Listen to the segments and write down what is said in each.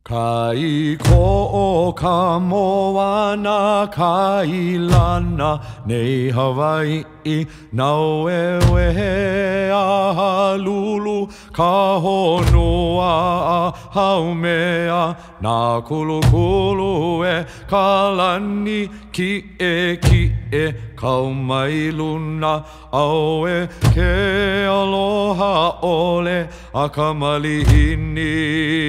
Kai ko ka moana kai lana nei Hawaii nau e wehe a lulu ka honua a haumea na kulu e ka lani ki e kau mai luna au e ke aloha ole a ka malihini.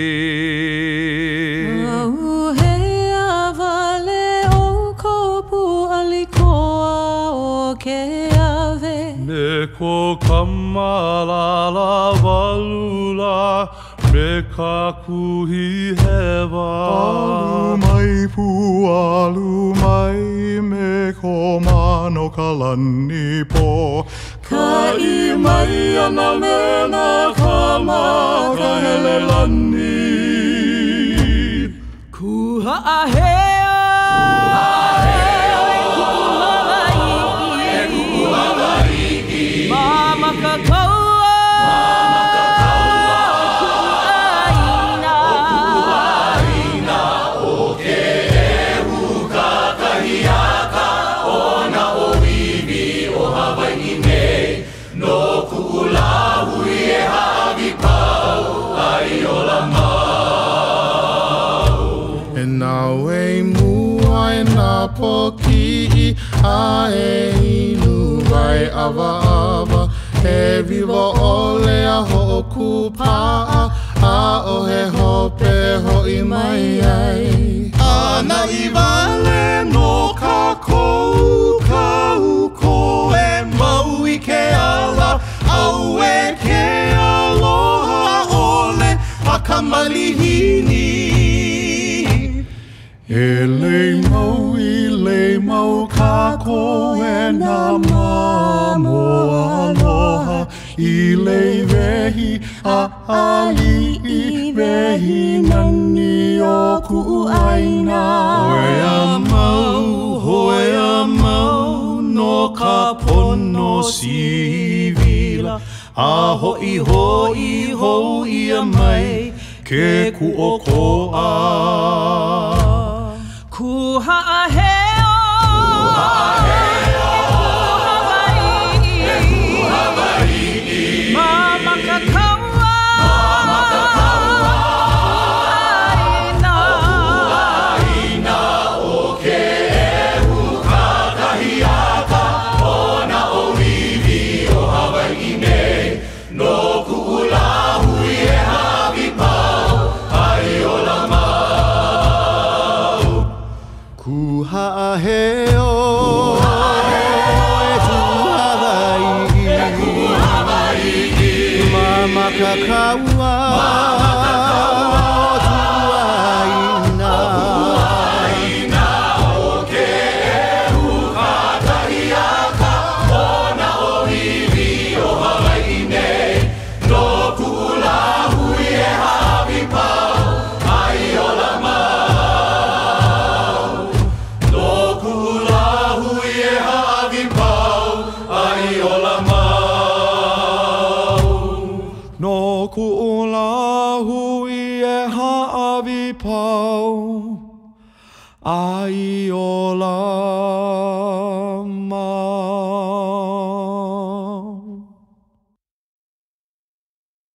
Me ko kamalala walula me ka kuhi hewa. Alu mai pu alu mai me ko mano ka lani po. Ka I mai ana me na kama ka hele lani. Kuha a hea Poki a e inu vai ava ava he viva ole a hoku paa a o he hope ho I mai ai ana I vale no ka kou kau ko e mau I ke ala au e ke aloha ole a ka malihini e lei mau I mau ka koe na mamo aloha I lei wehi a ali I wehi nani o ku'aina. Hoe a mau no ka pono sivila a hoi a mai ke ku'oko'a. Kuha a hea Ai ola